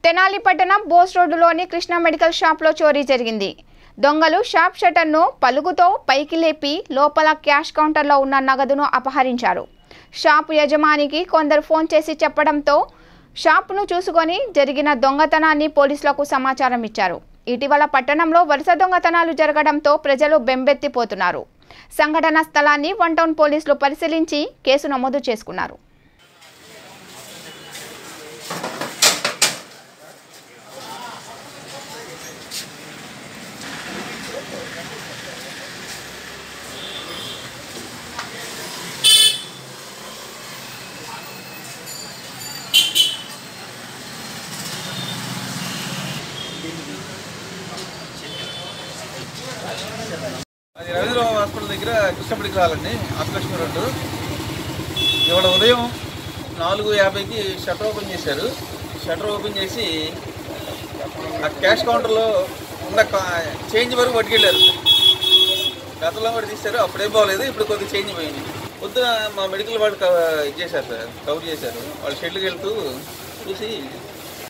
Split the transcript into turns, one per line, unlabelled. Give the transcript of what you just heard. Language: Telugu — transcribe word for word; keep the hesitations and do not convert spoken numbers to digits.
తెనాలి పట్టణం బోస్ రోడ్డులోని కృష్ణ మెడికల్ షాప్లో చోరీ జరిగింది. దొంగలు షాప్ షట్టర్ను పలుగుతో పైకి లేపి లోపల క్యాష్ కౌంటర్లో ఉన్న నగదును అపహరించారు. షాప్ యజమానికి కొందరు ఫోన్ చేసి చెప్పడంతో షాప్ను చూసుకొని జరిగిన దొంగతనాన్ని పోలీసులకు సమాచారం ఇచ్చారు. ఇటీవల పట్టణంలో వరుస దొంగతనాలు జరగడంతో ప్రజలు బెంబెత్తిపోతున్నారు. సంఘటన స్థలాన్ని వన్ టౌన్ పోలీసులు పరిశీలించి కేసు నమోదు చేసుకున్నారు.
అది రవీంద్ర హాస్పిటల్ దగ్గర కృష్ణ మెడికల్ రావాలండి. ఆపలక్ష్మి రోడ్డు. ఇవాళ ఉదయం నాలుగు యాభైకి షట్టర్ ఓపెన్ చేశారు. షట్టర్ ఓపెన్ చేసి ఆ క్యాష్ కౌంటర్లో ఉన్న చేంజ్ వరకు పట్టుకెళ్ళారు. గతంలో కూడా తీశారు, అప్పుడేం బాగలేదు, ఇప్పుడు కొద్దిగా చేంజ్ పోయింది. పొద్దున మా మెడికల్ వాళ్ళు ఇది చేశారు సార్, కవర్ చేశారు. వాళ్ళు షెడ్కి వెళ్తూ చూసి